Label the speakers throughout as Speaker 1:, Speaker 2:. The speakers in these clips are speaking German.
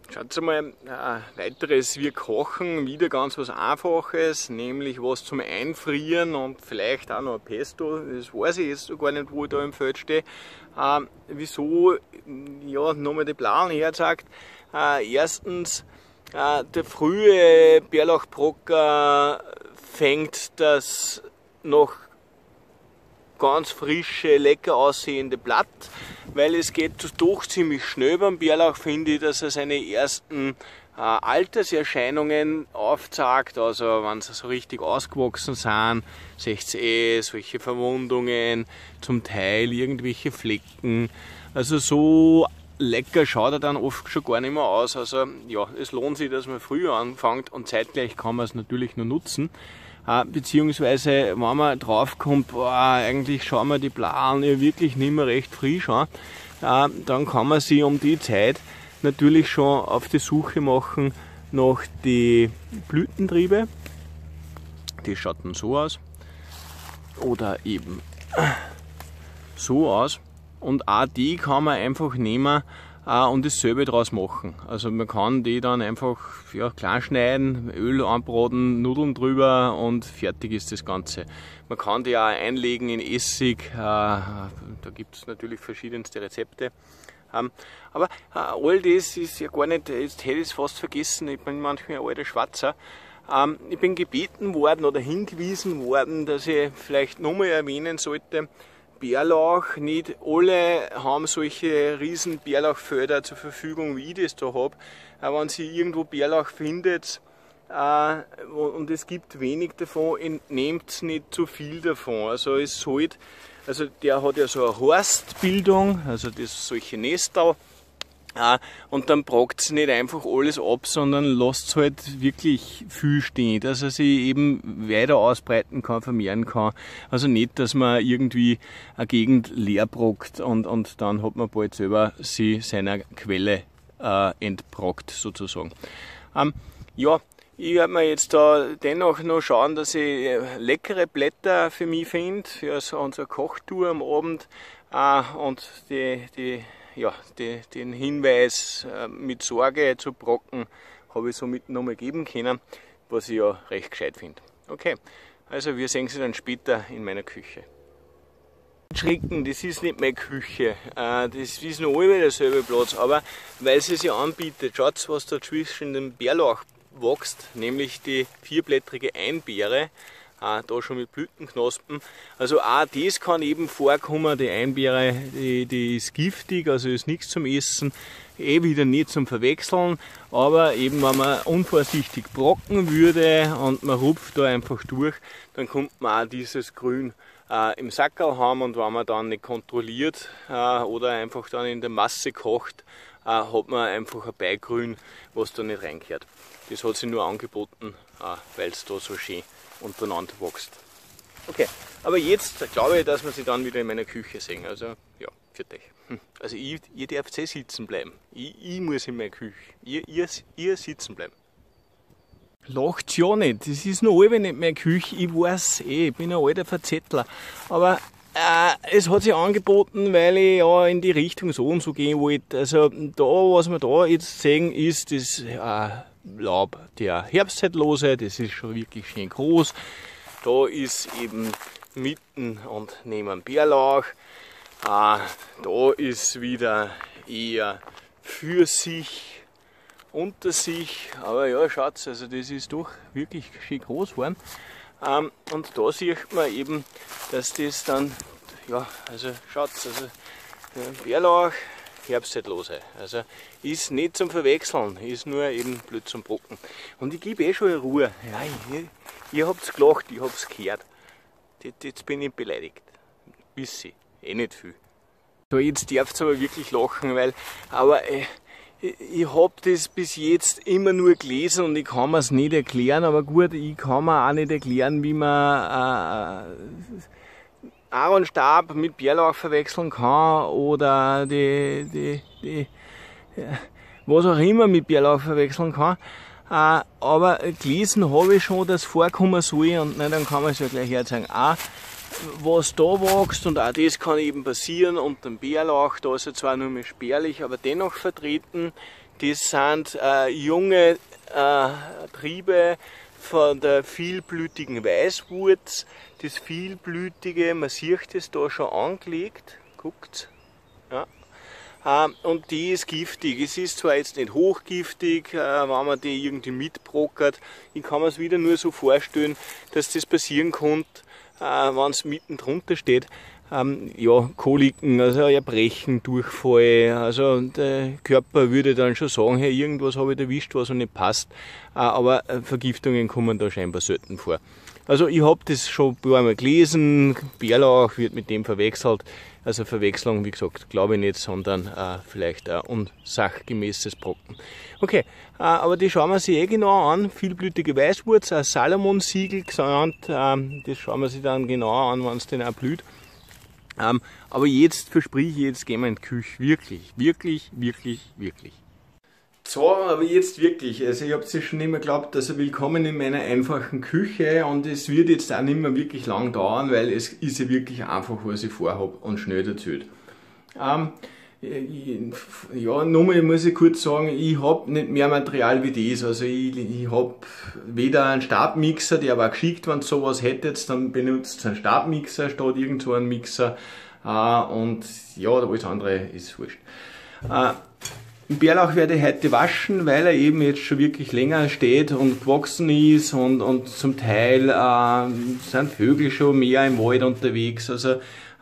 Speaker 1: Schaut mal, weiteres wir kochen, wieder ganz was Einfaches, nämlich was zum Einfrieren und vielleicht auch noch ein Pesto, das weiß ich jetzt gar nicht, wo ich da im Feld stehe. Wieso, ja, nochmal die Plan herzeigt. Erstens, der frühe Bärlauchbrocker fängt das noch ganz frische, lecker aussehende Blatt, weil es geht doch ziemlich schnell beim Bärlauch, finde ich, dass er seine ersten Alterserscheinungen aufzeigt, also wenn sie so richtig ausgewachsen sind, seht ihr solche Verwundungen, zum Teil irgendwelche Flecken, also so lecker schaut er dann oft schon gar nicht mehr aus, also ja, es lohnt sich, dass man früher anfängt und zeitgleich kann man es natürlich nur nutzen. Beziehungsweise, wenn man drauf kommt, eigentlich schauen wir die Blasen ja wirklich nicht mehr recht frisch an, dann kann man sich um die Zeit natürlich schon auf die Suche machen nach die Blütentriebe. Die schaut dann so aus oder eben so aus und auch die kann man einfach nehmen und dasselbe draus machen. Also man kann die dann einfach klein schneiden, Öl anbraten, Nudeln drüber und fertig ist das Ganze. Man kann die auch einlegen in Essig, da gibt es natürlich verschiedenste Rezepte. Aber all das ist ja gar nicht, jetzt hätte ich es fast vergessen, ich bin manchmal ein alter Schwarzer. Ich bin gebeten worden oder hingewiesen worden, dass ich vielleicht nochmal erwähnen sollte, Bärlauch, nicht alle haben solche riesen Bärlauchfelder zur Verfügung, wie ich das da habe. Wenn Sie irgendwo Bärlauch findet und es gibt wenig davon, nehmt nicht zu viel davon. Also es sollte, also der hat ja so eine Horstbildung, also das solche Nestel. Und dann braucht es nicht einfach alles ab, sondern lasst es halt wirklich viel stehen, dass er sich eben weiter ausbreiten kann, vermehren kann. Also nicht, dass man irgendwie eine Gegend leer brockt und dann hat man bald selber sie seiner Quelle entbrockt sozusagen. Ja, ich werde mir jetzt da dennoch noch schauen, dass ich leckere Blätter für mich finde, für unsere Kochtour am Abend und den Hinweis mit Sorge zu brocken habe ich somit nochmal geben können, was ich ja recht gescheit finde. Okay, also wir sehen sie dann später in meiner Küche. Schrecken, das ist nicht meine Küche, das ist noch immer derselbe Platz, aber weil sie sich anbietet, schaut was da zwischen dem Bärlauch wächst, nämlich die vierblättrige Einbeere. Da schon mit Blütenknospen. Also auch das kann eben vorkommen, die Einbeere, die ist giftig, also ist nichts zum Essen, wieder nicht zum Verwechseln, aber eben wenn man unvorsichtig brocken würde und man rupft da einfach durch, dann kommt man auch dieses Grün im Sackerl haben und wenn man dann nicht kontrolliert oder einfach dann in der Masse kocht, hat man einfach ein Beigrün, was da nicht reingehört. Das hat sich nur angeboten, weil es da so schön untereinander wächst. Okay, aber jetzt glaube ich, dass wir sie dann wieder in meiner Küche sehen. Also ja, für euch. Also ihr dürft sitzen bleiben. Ich muss in meiner Küche. Ihr sitzen bleiben. Lacht ja nicht, das ist noch allweil nicht meine Küche. Ich weiß ich bin ein alter Verzettler. Aber es hat sich angeboten, weil ich ja in die Richtung so und so gehen wollte. Also da, was wir da jetzt sehen, ist das Laub der Herbstzeitlose, das ist schon wirklich schön groß. Da ist eben mitten und neben Bärlauch. Da ist wieder eher Pfirsich unter sich. Aber ja, schaut, also das ist doch wirklich schön groß geworden. Und da sieht man eben, dass das dann, ja, also schaut, also Bärlauch, Herbstzeitlose. Also ist nicht zum Verwechseln, ist nur eben blöd zum Brocken. Und ich gebe schon eine Ruhe. Ja, ihr habt's gelacht, ich hab's gehört. Jetzt bin ich beleidigt. Bisschen, nicht viel. So, jetzt darfst du aber wirklich lachen, weil, ich hab das bis jetzt immer nur gelesen und ich kann mir's nicht erklären, aber gut, ich kann mir auch nicht erklären, wie man Aaronstab mit Bärlauch verwechseln kann oder was auch immer mit Bärlauch verwechseln kann. Aber gelesen habe ich schon, dass vorkommen soll und dann kann man es ja gleich herzeigen. Auch was da wächst und auch das kann eben passieren und der Bärlauch, da ist er zwar nur mehr spärlich, aber dennoch vertreten, Das sind junge Triebe von der vielblütigen Weißwurz. Das vielblütige, man sieht es da schon angelegt, guckt. Ja. Und die ist giftig. Es ist zwar jetzt nicht hochgiftig, wenn man die irgendwie mitbrockert. Ich kann mir es wieder nur so vorstellen, dass das passieren kann, wenn es mitten drunter steht. Ja, Koliken, also Erbrechen, Durchfall, also der Körper würde dann schon sagen, hey, irgendwas habe ich erwischt, was nicht passt, aber Vergiftungen kommen da scheinbar selten vor. Also ich habe das schon ein paar Mal gelesen, Bärlauch wird mit dem verwechselt, also Verwechslung, wie gesagt, glaube ich nicht, sondern vielleicht ein unsachgemäßes Brocken. Okay, aber die schauen wir sich genau an, vielblütige Weißwurz, ein Salomon-Siegel genannt, das schauen wir sich dann genau an, wenn es denn auch blüht. Aber jetzt verspreche ich, jetzt gehen wir in die Küche. Wirklich, wirklich, wirklich, wirklich. So, aber jetzt wirklich. Also ich habe es ja schon immer geglaubt, also willkommen in meiner einfachen Küche und es wird jetzt auch nicht mehr wirklich lang dauern, weil es ist ja wirklich einfach, was ich vorhabe und schnell erzählt. Ja, nochmal muss ich kurz sagen, ich habe nicht mehr Material wie das. Also ich habe weder einen Stabmixer, der war geschickt, wenn ihr sowas hättet, dann benutzt einen Stabmixer statt irgend so einen Mixer. Und ja, alles andere ist wurscht. Den Bärlauch werde ich heute waschen, weil er eben jetzt schon wirklich länger steht und gewachsen ist und zum Teil sind Vögel schon mehr im Wald unterwegs. Also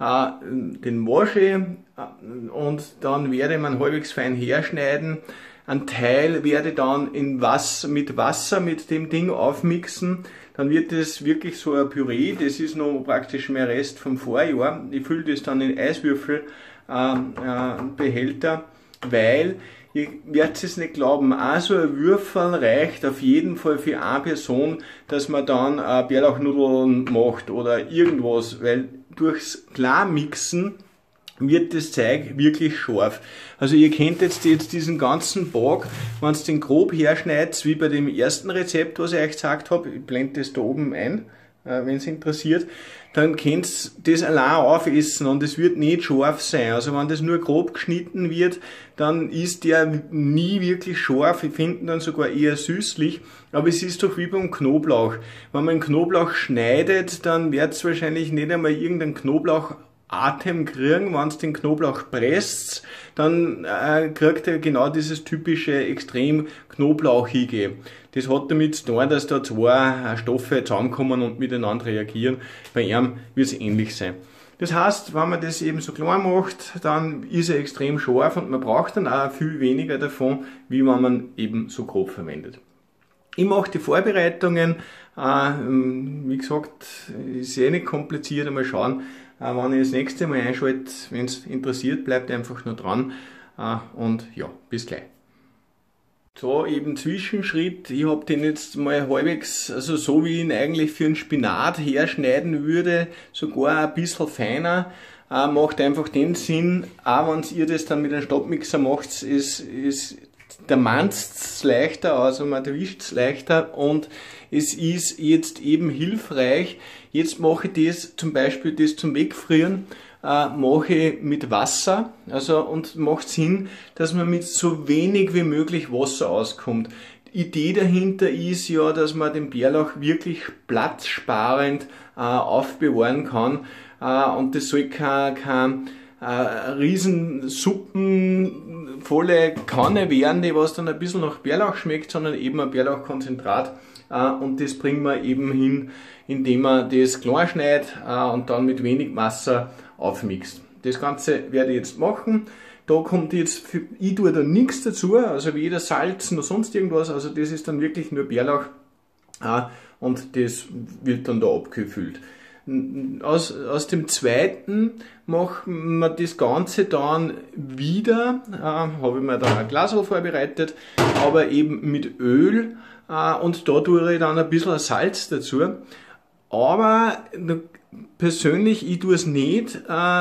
Speaker 1: den wasche ich und dann werde ich ihn halbwegs fein herschneiden. Ein Teil werde ich dann mit Wasser mit dem Ding aufmixen. Dann wird das wirklich so ein Püree. Das ist noch praktisch mein Rest vom Vorjahr. Ich fülle das dann in Eiswürfelbehälter, weil ihr werdet es nicht glauben, auch so ein Würfel reicht auf jeden Fall für eine Person, dass man dann Bärlauchnudeln macht oder irgendwas, weil durchs Klarmixen wird das Zeug wirklich scharf. Also ihr kennt jetzt diesen ganzen Bag, wenn ihr den grob herschneidet, wie bei dem ersten Rezept, was ich euch gesagt habe, ich blende das da oben ein, wenn es interessiert, dann könnt ihr das allein aufessen und es wird nicht scharf sein. Also wenn das nur grob geschnitten wird, dann ist der nie wirklich scharf. Ich finde ihn dann sogar eher süßlich, aber es ist doch wie beim Knoblauch. Wenn man einen Knoblauch schneidet, dann wird es wahrscheinlich nicht einmal irgendeinen Knoblauchatem kriegen. Wenn es den Knoblauch presst, dann kriegt er genau dieses typische extrem Knoblauchige. Das hat damit zu tun, dass da zwei Stoffe zusammenkommen und miteinander reagieren. Bei ihm wird es ähnlich sein. Das heißt, wenn man das eben so klein macht, dann ist er extrem scharf und man braucht dann auch viel weniger davon, wie wenn man eben so grob verwendet. Ich mache die Vorbereitungen, wie gesagt, ist eh nicht kompliziert, mal schauen, wenn ich das nächste Mal einschalte, wenn es interessiert, bleibt einfach nur dran und ja, bis gleich. So, eben Zwischenschritt, ich habe den jetzt mal halbwegs, also so wie ich ihn eigentlich für einen Spinat herschneiden würde, sogar ein bisschen feiner, macht einfach den Sinn, auch wenn ihr das dann mit einem Stabmixer macht, der mannt's leichter, also man erwischt's leichter und es ist jetzt eben hilfreich. Jetzt mache ich das zum Beispiel, das zum Wegfrieren, mache ich mit Wasser, also und macht Sinn, dass man mit so wenig wie möglich Wasser auskommt. Die Idee dahinter ist ja, dass man den Bärlauch wirklich platzsparend aufbewahren kann und das soll kein riesen suppenvolle Kanne werden, die was dann ein bisschen nach Bärlauch schmeckt, sondern eben ein Bärlauchkonzentrat und das bringen wir eben hin, indem man das klein schneidet und dann mit wenig Wasser aufmixt. Das Ganze werde ich jetzt machen. Da kommt jetzt, ich tue da nichts dazu, also weder Salz noch sonst irgendwas, also das ist dann wirklich nur Bärlauch und das wird dann da abgefüllt. Aus dem zweiten machen wir das Ganze dann wieder, habe ich mir dann ein Glas vorbereitet, aber eben mit Öl und da tue ich dann ein bisschen Salz dazu. Aber persönlich, ich tue es nicht,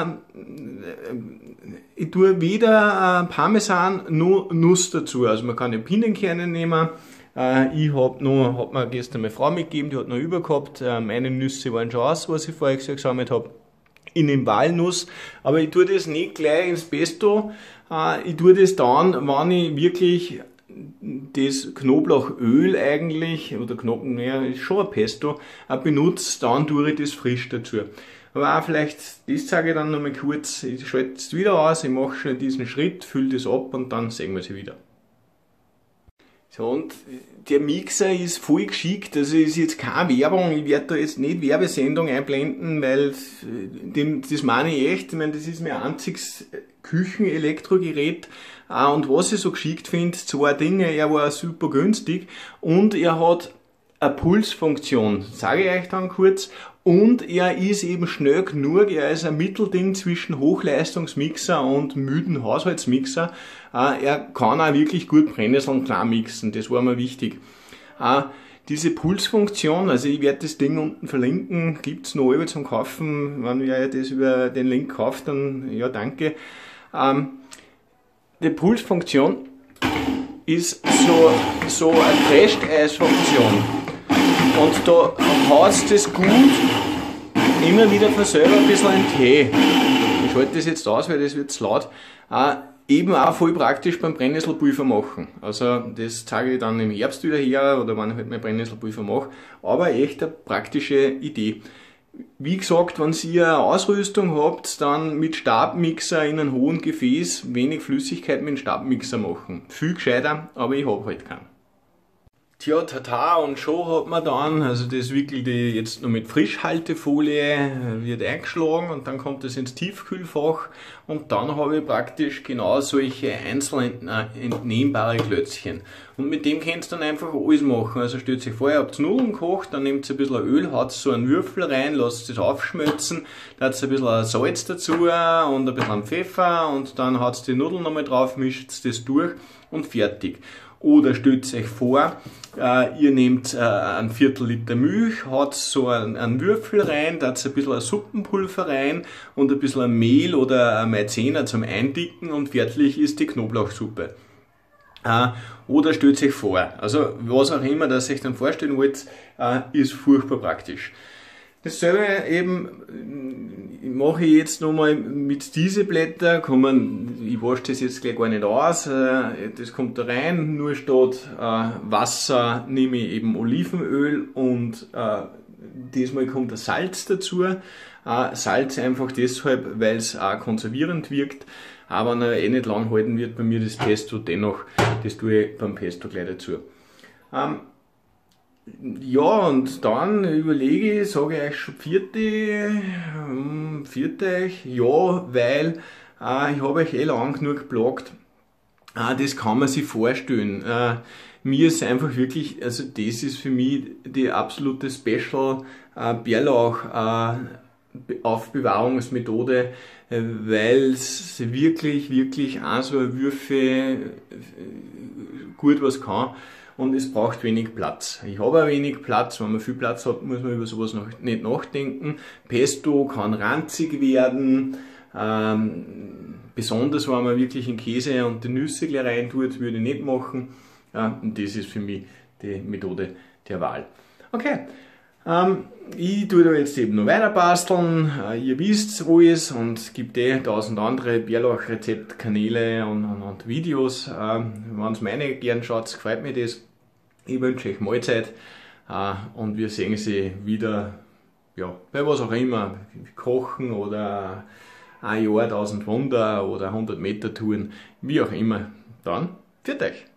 Speaker 1: ich tue weder Parmesan noch Nuss dazu, also man kann ja Pinienkerne nehmen. Ich hat mir gestern meine Frau mitgegeben, die hat noch über gehabt. Meine Nüsse waren schon aus, was ich vorher gesammelt habe. In den Walnuss. Aber ich tue das nicht gleich ins Pesto, Ich tue das dann, wenn ich wirklich das Knoblauchöl eigentlich, oder ist schon ein Pesto, benutze, dann tue ich das frisch dazu. Aber auch vielleicht, das sage ich dann nochmal kurz, ich schalte es wieder aus, ich mache schon diesen Schritt, fülle das ab und dann sehen wir sie wieder. So, und der Mixer ist voll geschickt, also ist jetzt keine Werbung, ich werde da jetzt nicht Werbesendung einblenden, weil das meine ich echt, ich meine, das ist mein einziges Küchenelektrogerät, und was ich so geschickt finde, zwei Dinge, er war super günstig und er hat eine Pulsfunktion, sage ich euch dann kurz, und er ist eben schnell genug, er ist ein Mittelding zwischen Hochleistungsmixer und müden Haushaltsmixer. Er kann auch wirklich gut Brennnesseln klein mixen, das war mir wichtig. Diese Pulsfunktion, also ich werde das Ding unten verlinken, gibt's noch über zum Kaufen, wenn ihr das über den Link kauft, dann ja danke. Die Pulsfunktion ist so eine Crasht-Eis-Funktion. Und da haut das gut immer wieder von selber ein bisschen in den Tee. Ich schalte das jetzt aus, weil das wird zu laut. Eben auch voll praktisch beim Brennnesselpulver machen. Also das zeige ich dann im Herbst wieder her oder wenn ich halt mein Brennnesselpulver mache. Aber echt eine praktische Idee. Wie gesagt, wenn ihr eine Ausrüstung habt, dann mit Stabmixer in einem hohen Gefäß wenig Flüssigkeit mit dem Stabmixer machen. Viel gescheiter, aber ich habe halt keinen. Tja, tata und schon hat man dann, also das wickelt ich jetzt noch mit Frischhaltefolie, wird eingeschlagen und dann kommt das ins Tiefkühlfach und dann habe ich praktisch genau solche einzeln entnehmbare Klötzchen. Und mit dem könnt ihr dann einfach alles machen. Also stellt euch vor, ihr habt Nudeln gekocht, dann nehmt ihr ein bisschen Öl, haut so einen Würfel rein, lasst es aufschmelzen, dann habt ihr ein bisschen Salz dazu und ein bisschen Pfeffer und dann haut ihr die Nudeln nochmal drauf, mischt das durch und fertig. Oder stellt euch vor, ihr nehmt ein Viertel Liter Milch, haut so einen Würfel rein, da ein bisschen Suppenpulver rein und ein bisschen Mehl oder Maizena zum Eindicken und fertig ist die Knoblauchsuppe. Oder stellt euch vor, also was auch immer, das ihr euch dann vorstellen wollt, ist furchtbar praktisch. Dasselbe eben mache ich jetzt nochmal mit diesen Blättern, ich wasche das jetzt gleich gar nicht aus, das kommt da rein, nur statt Wasser nehme ich eben Olivenöl und diesmal kommt das Salz dazu. Salz einfach deshalb, weil es auch konservierend wirkt, aber wenn er nicht lang halten wird bei mir das Pesto, dennoch, das tue ich beim Pesto gleich dazu. Ja, und dann überlege ich, sage ich euch schon vierte euch, ja, weil ich habe euch lang genug geplagt, das kann man sich vorstellen. Mir ist einfach wirklich, also das ist für mich die absolute Special Bärlauch Aufbewahrungsmethode, weil es wirklich auch so eine Würfe gut was kann. Und es braucht wenig Platz. Ich habe auch wenig Platz. Wenn man viel Platz hat, muss man über sowas noch nicht nachdenken. Pesto kann ranzig werden. Besonders wenn man wirklich den Käse und die Nüsse gleich rein tut, würde ich nicht machen. Und das ist für mich die Methode der Wahl. Okay. Ich tue da jetzt eben noch weiter basteln. Ihr wisst alles und es gibt 1000 andere Bärlauch-Rezeptkanäle und Videos. Wenn ihr meine gern schaut, gefällt mir das. Ich wünsche euch Mahlzeit und wir sehen sie wieder, ja, bei was auch immer, Kochen oder ein Jahr 1000 Wunder oder 100 Meter Touren, wie auch immer. Dann, für euch!